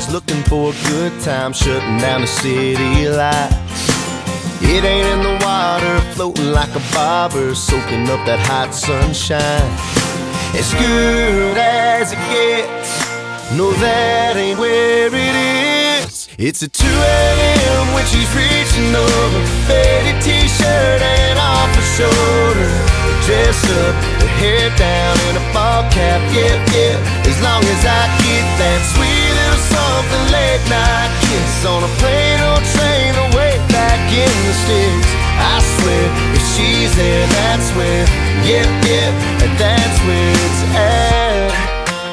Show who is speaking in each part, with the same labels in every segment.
Speaker 1: eyes looking for a good time, shutting down the city lights. It ain't in the water, floating like a bobber, soaking up that hot sunshine. As good as it gets, no, that ain't where it is. It's at 2 a.m. when she's reaching over, faded t-shirt and off her shoulder, dressed up, her hair down in a ball cap, yeah, yeah. As long as I get that sweet little something late night kiss on a plane or train away back in the sticks, I swear, if she's there, that's where, yep, yep, and that's where it's at.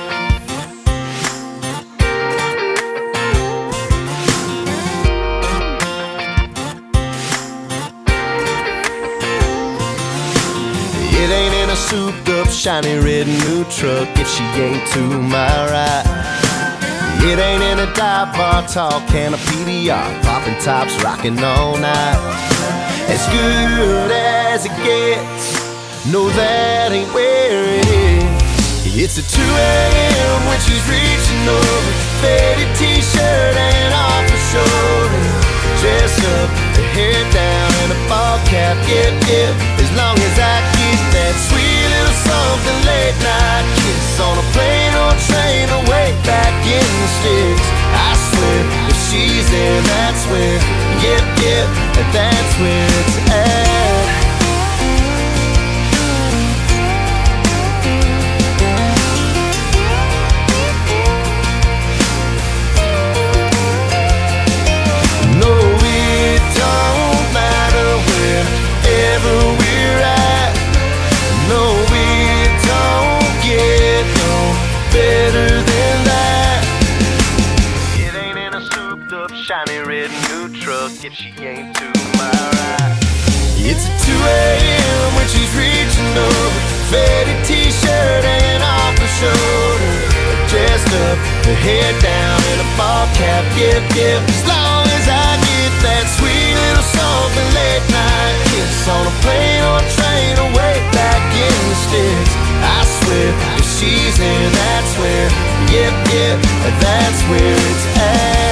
Speaker 1: It ain't in a souped up, shiny red new truck if she ain't to my right. It ain't in a dive bar, tall can of PDR, popping tops, rocking all night. As good as it gets, no, that ain't where it is. It's at 2 a.m. when she's reaching over, faded t-shirt and off her shoulder, dressed up, her hair down and a ball cap, yep, yep. As long as I get that sweet little something late night kiss on a plane or train away back in the sticks, I swear, if she's there, that's where, yep, yep, and that's where it's at. Shiny red new truck if she ain't to my right. It's at 2 a.m. when she's reaching over, faded t-shirt and off her shoulder, dressed up, her hair down in a ball cap, yep, yep. As long as I get that sweet little something late night kiss on a plane or train away back in the sticks, I swear, if she's there, that's where, yep, yep, that's where it's at.